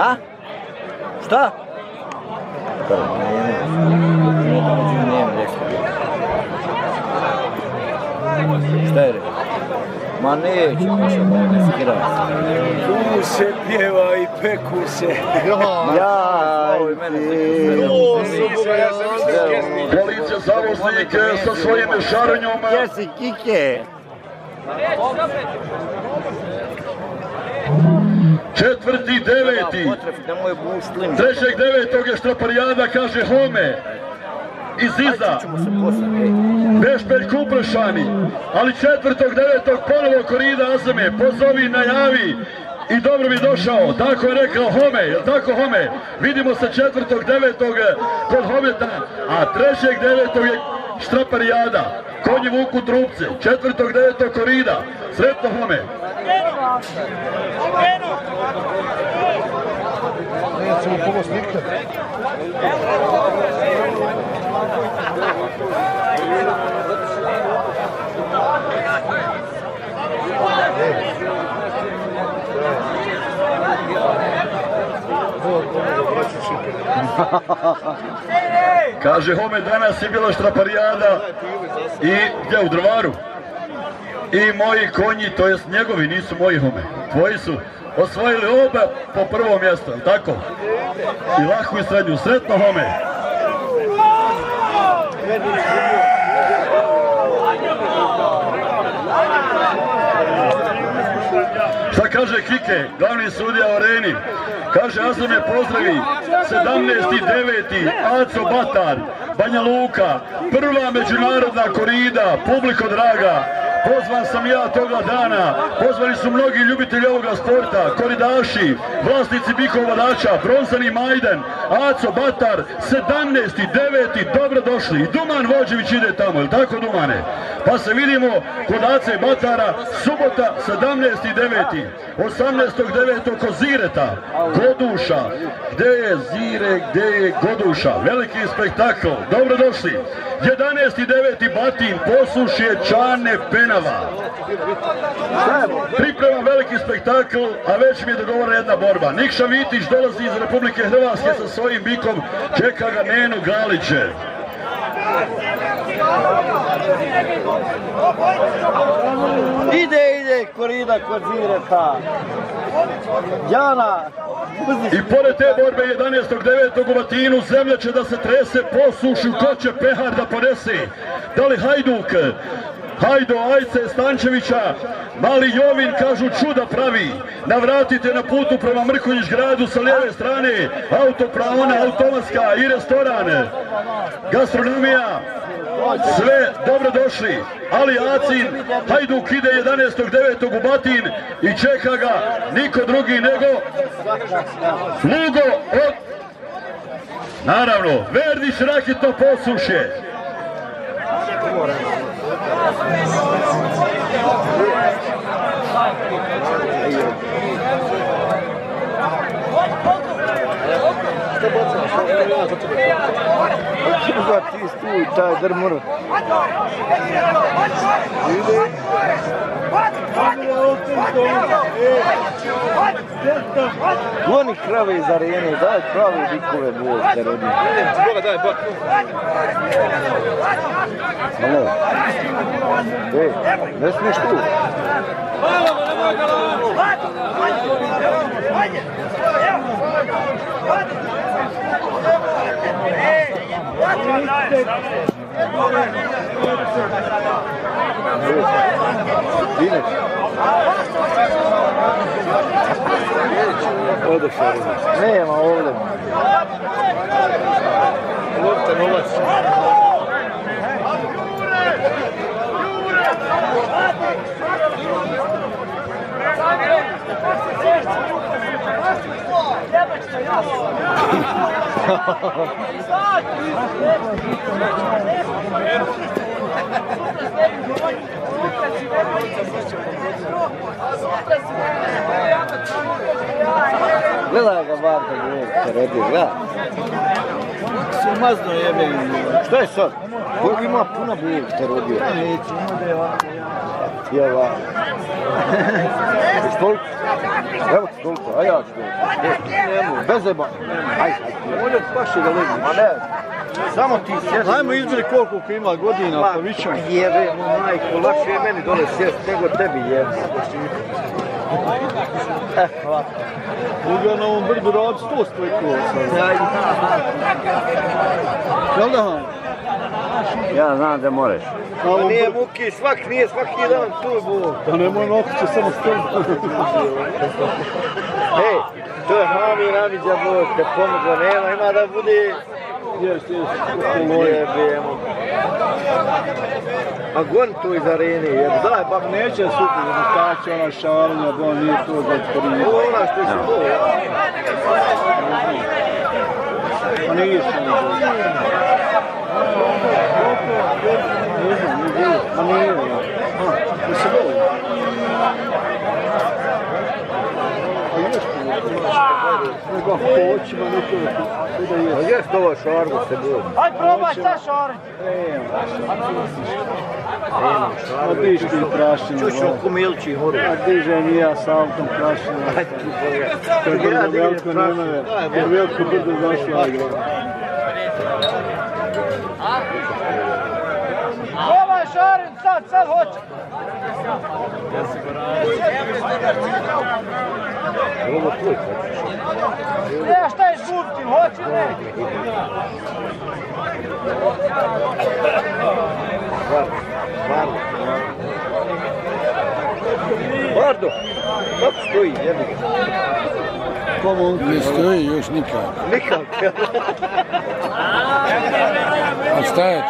A? Šta? Šta je rekao? Ma neće, ne skira. Tu se pjeva i peku se. Policija Zavoznik sa svojim šarenjom. Gdje si Kike? 4.9. 3.9. je štraparijada, kaže Home. Iz iza. Bešpelj Kuprešani. Ali 4.9. ponovo korida Azeme. Pozovi, najavi. I dobro mi došao. Tako je rekao Home. Jel tako Home? Vidimo se 4.9. kod Hometa. A 3.9. je štraparijada. Konji vuku trupce. 4.9. korida. Sretno Home. Nećemo pomoć nikad. Kaže Home, danas je bila štraparijada i gdje u Drvaru. I moji konji, to jest njegovi, nisu moji Home. Tvoji su osvojili oba po prvo mjesto, tako? I lahku i srednju. Sretno Home. Šta kaže Kike, glavni sudija u areni? Kaže Azeme pozdravi, 17.9. Aco Batar, Banja Luka, prva međunarodna korida, publiko draga, pozvan sam ja toga dana, pozvani su mnogi ljubitelji ovoga sporta, koridaši, vlasnici bikova vodača, bronzani Majden, Aco Batar, 17.9. dobrodošli. I Duman Vođević ide tamo, je li tako Dumane? Pa se vidimo kod Ace Batara, subota 17.9. 18.9. kod Zireta, Goduša. Gde je Zire, gde je Goduša? Veliki spektakl, dobrodošli. 11.9. Batin, Posušje, Čane, Penava. Priprema veliki spektakl, a već mi je dogovorena jedna borba. Nikša Vitić dolazi iz Republike Hrvatske sa svojim bikom, čeka ga Nenu Galiće. Ide korida kod Zireta. Jana. I pored te borbe 11.9. u Batinu zemlja će da se trese, Posuši, ko će pehar da ponese? Da li Hajduk? Hajdo Ajce Stančevića, Mali Jovin, kažu čuda pravi. Navratite na putu prema Mrkonjić gradu sa lijeve strane, autopravona, automatska i restoran, gastronomija, sve dobrodošli. Ali Acin, Hajduk ide 11.9. u Batin i čeka ga niko drugi nego Lugo od, naravno, Verdić Rakitno Posušje. Ti stuj, taj drmur. Oni krave iz arene, daj krave dikove bojte rodi. Daj, bak. Alo. Ej, ne smiješ tu. Dineš. Odeš ovdje. Nema ovdje. Lopta, novac. Gledaj ga Barta gdje redi, gledaj. Se mazno jebe. Šta je sad? Koji ima puno bujeg te rodio? Neće, ima da je ovako. Toliko. Evo ti toliko, a ja ću toliko. Bez zeba. Ajde. Ovdje baš je da legniš. Ma ne. Samo ti sjedi. Ajmo izbili koliko ima godina, pa vićemo. Jebe mu majku, lakše je meni dole sjesti nego tebi jebe. Hvala. Mogu na ovom brdu rad 100 stojkova sad. Jel da Han? Ja znam da moraš. Nije muki, svaki dan tu bo. Da nemoj nokiće samo staviti. Hej, to je Hami Ramiđa bo, te pomogla, nema, ima da bude... Jest, jebemo. A gon tu iz arene, jer daj, bak neće super, da staće ona šalanja, bo nije to za otvorinje. Ovo ona što se bo, ja. Pa nije što ne bo. Ma nije, ja. To se bo. A još nego hoćemo nekako. A gdje što ovo šargu se bude? Hajde probaj šta šargu? A diš ti prašinu. Čuću kumilči horu. A dižem i ja sa autom prašinu. Kad brdo veliko nema ver. Jer veliko brdo zašla igra. Probaj šarin sad hoće. Ovo tvoj Ne, šta je žurti, hoće ne? Bardo, kako stoji, jebi ga? Ne stoji još nikak. Nikak. A stajać?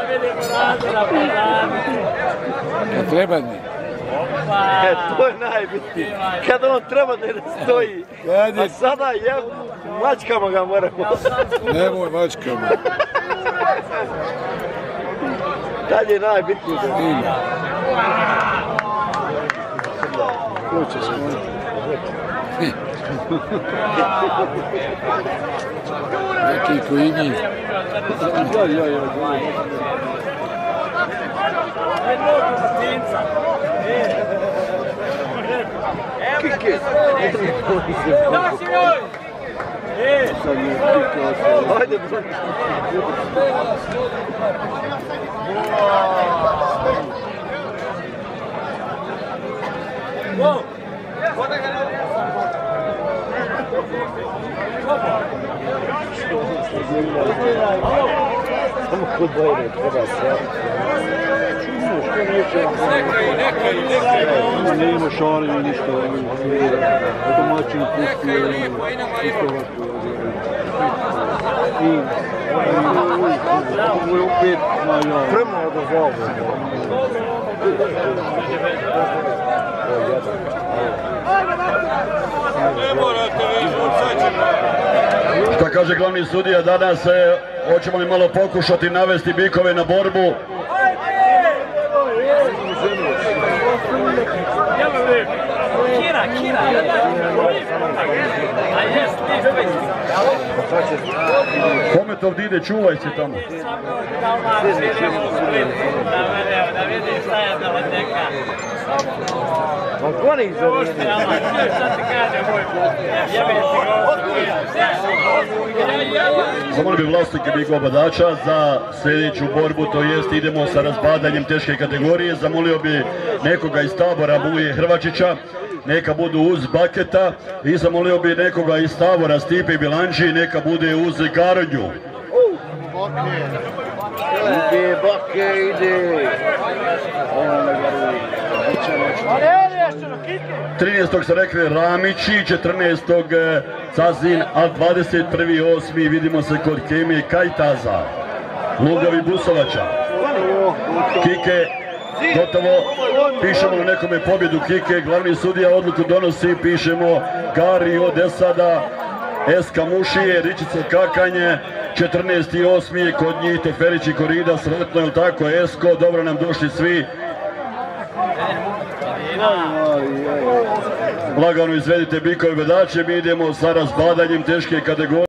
Kad treba ni. To je najbitnije. Kada on treba da ne stoji. A sada mačkama ga moramo. Nemoj mačkama. Dalje je najbitnije. Ko će skoniti? Neki koji njih. Kike! Hajde, samo kod bojne treba sjeti. Čudno, što neće? Nema šarenja, ništa. Domaćin pusti. Ovo je opet prema odazvao. Šta kaže glavni sudija danas, hoćemo li malo pokušati navesti bikove na borbu? Kome to ovdje ide, čuvaj se tamo. Ma goni iz ovdje. Zamolio bi vlasnike bikova badača za sljedeću borbu, to jest idemo sa razbadanjem teške kategorije. Zamolio bi nekoga iz tabora Buje Hrvačića, neka budu uz Baketa, i zamolio bi nekoga iz tabora Stipe Bilanči, neka bude uz Garonju. Ide, Bake, ide. 13. se rekli Ramići, 14. Cazin, a 21.8. vidimo se kod Kemije Kajtaza, Lugavi Busovača. Kike, gotovo, pišemo na nekome pobjedu Kike, glavni sudija odluku donosi, pišemo Gari od Esada, Eska Mušije, Ričica Kakanje, 14.8. kod njih Teferić i Korida, sretno, jel tako, Esko, dobro nam došli svi. Lagano izvedite bikove bedače, mi idemo sa razbadanjem teške kategorije.